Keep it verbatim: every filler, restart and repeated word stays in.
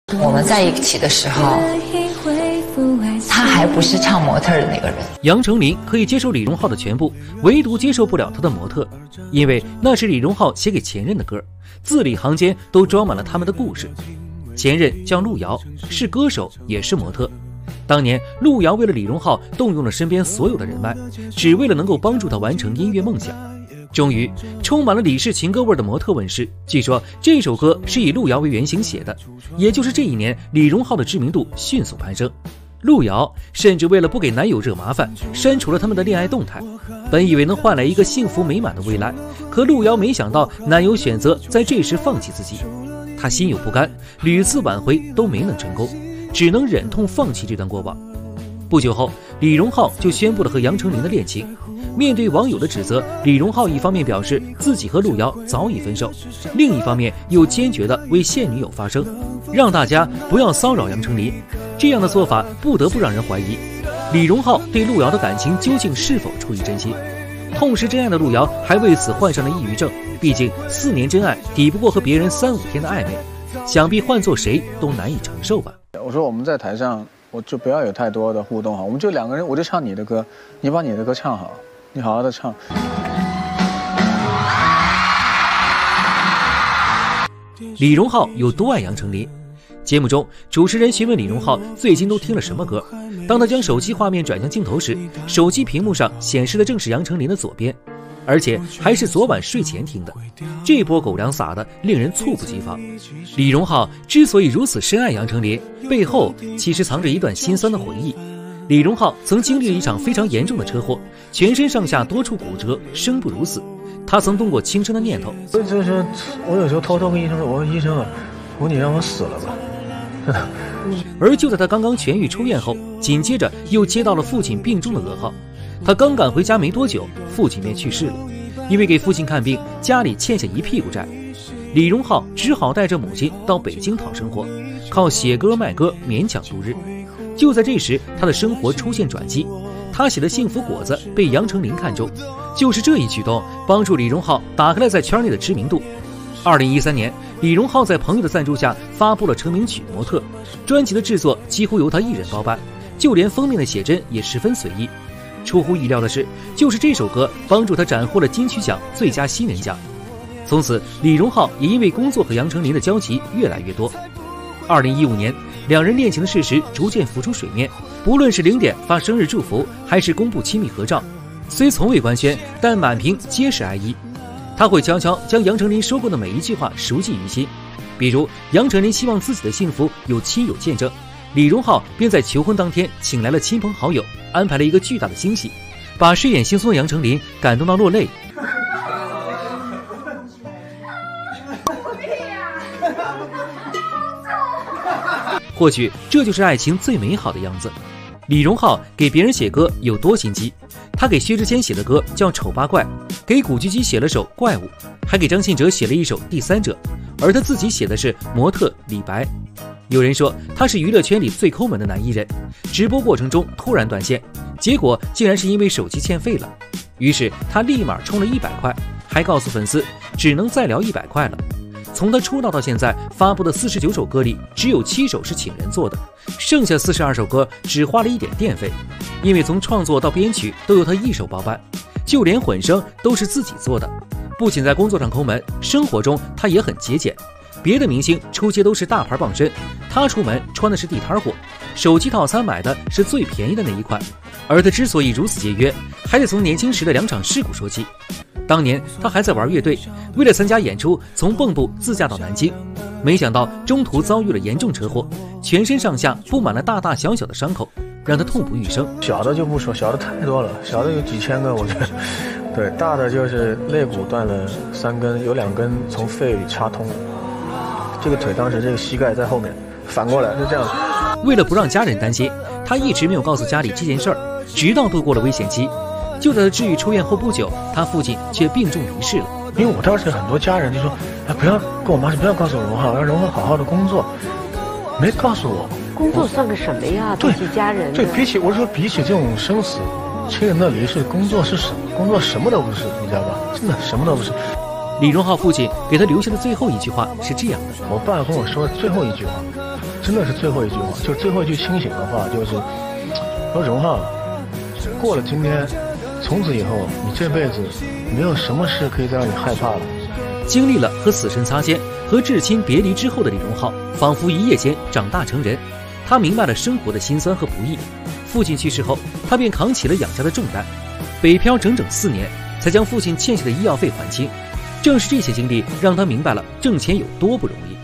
我们在一起的时候，他还不是唱模特的那个人。 杨丞琳可以接受李荣浩的全部，唯独接受不了他的模特，因为那是李荣浩写给前任的歌，字里行间都装满了他们的故事。前任叫路遥，是歌手也是模特。当年路遥为了李荣浩动用了身边所有的人脉，只为了能够帮助他完成音乐梦想。终于充满了李氏情歌味的模特问世，据说这首歌是以路遥为原型写的，也就是这一年李荣浩的知名度迅速攀升。路遥甚至为了不给男友惹麻烦，删除了他们的恋爱动态，本以为能换来一个幸福美满的未来，可路遥没想到男友选择在这时放弃自己，他心有不甘，屡次挽回都没能成功，只能忍痛放弃这段过往。不久后，李荣浩就宣布了和杨丞琳的恋情。面对网友的指责，李荣浩一方面表示自己和路遥早已分手，另一方面又坚决地为现女友发声，让大家不要骚扰杨丞琳。这样的做法不得不让人怀疑，李荣浩对路遥的感情究竟是否出于真心。痛失真爱的路遥还为此患上了抑郁症，毕竟四年真爱抵不过和别人三五天的暧昧，想必换做谁都难以承受吧。 我说我们在台上我就不要有太多的互动哈，我们就两个人，我就唱你的歌，你把你的歌唱好，你好好的唱。 李荣浩有多爱杨丞琳？节目中，主持人询问李荣浩最近都听了什么歌。当他将手机画面转向镜头时，手机屏幕上显示的正是杨丞琳的左边，而且还是昨晚睡前听的。这波狗粮撒的令人猝不及防。李荣浩之所以如此深爱杨丞琳，背后其实藏着一段心酸的回忆。李荣浩曾经历了一场非常严重的车祸，全身上下多处骨折，生不如死。他曾动过轻生的念头。 就是我有时候偷偷跟医生说，我说医生啊，我说你让我死了吧。 而就在他刚刚痊愈出院后，紧接着又接到了父亲病重的噩耗。他刚赶回家没多久，父亲便去世了。因为给父亲看病，家里欠下一屁股债，李荣浩只好带着母亲到北京讨生活，靠写歌卖歌勉强度日。就在这时，他的生活出现转机，他写的《幸福果子》被杨丞琳看中，就是这一举动帮助李荣浩打开了在圈内的知名度。二零一三年，李荣浩在朋友的赞助下发布了成名曲《模特》，专辑的制作几乎由他一人包办，就连封面的写真也十分随意。出乎意料的是，就是这首歌帮助他斩获了金曲奖最佳新人奖。从此，李荣浩也因为工作和杨丞琳的交集越来越多。二零一五年，两人恋情的事实逐渐浮出水面，不论是零点发生日祝福，还是公布亲密合照，虽从未官宣，但满屏皆是爱意。他会悄悄将杨丞琳说过的每一句话熟记于心，比如杨丞琳希望自己的幸福有亲友见证，李荣浩便在求婚当天请来了亲朋好友，安排了一个巨大的惊喜，把睡眼惺忪的杨丞琳感动到落泪。或许这就是爱情最美好的样子。李荣浩给别人写歌有多心机，他给薛之谦写的歌叫《丑八怪》，给古巨基写了首《怪物》，还给张信哲写了一首《第三者》，而他自己写的是《模特李白》。有人说他是娱乐圈里最抠门的男艺人，直播过程中突然断线，结果竟然是因为手机欠费了，于是他立马充了一百块，还告诉粉丝只能再聊一百块了。从他出道到现在发布的四十九首歌里，只有七首是请人做的，剩下四十二首歌只花了一点电费，因为从创作到编曲都由他一手包办，就连混声都是自己做的。不仅在工作上抠门，生活中他也很节俭。别的明星出街都是大牌傍身，他出门穿的是地摊货，手机套餐买的是最便宜的那一款。而他之所以如此节约，还得从年轻时的两场事故说起。当年他还在玩乐队，为了参加演出，从蚌埠自驾到南京，没想到中途遭遇了严重车祸，全身上下布满了大大小小的伤口，让他痛不欲生。 小的就不说，小的太多了，小的有几千个，我觉得。对，大的就是肋骨断了三根，有两根从肺里插通。这个腿当时这个膝盖在后面，反过来就这样。 为了不让家人担心，他一直没有告诉家里这件事儿，直到度过了危险期。就在他治愈出院后不久，他父亲却病重离世了。 因为我当时很多家人就说：“哎，不要跟我妈说，不要告诉荣浩，让荣浩好好的工作。”没告诉我， 工作算个什么呀？ 对比起家人， 对，比起我说比起这种生死亲人的离世，工作是什么？工作什么都不是，你知道吧？真的什么都不是。 李荣浩父亲给他留下的最后一句话是这样的： 我爸跟我说的最后一句话， 真的是最后一句话，就最后一句清醒的话，就是说荣浩，过了今天，从此以后，你这辈子没有什么事可以再让你害怕了。 经历了和死神擦肩、和至亲别离之后的李荣浩，仿佛一夜间长大成人。他明白了生活的辛酸和不易。父亲去世后，他便扛起了养家的重担，北漂整整四年，才将父亲欠下的医药费还清。正是这些经历，让他明白了挣钱有多不容易。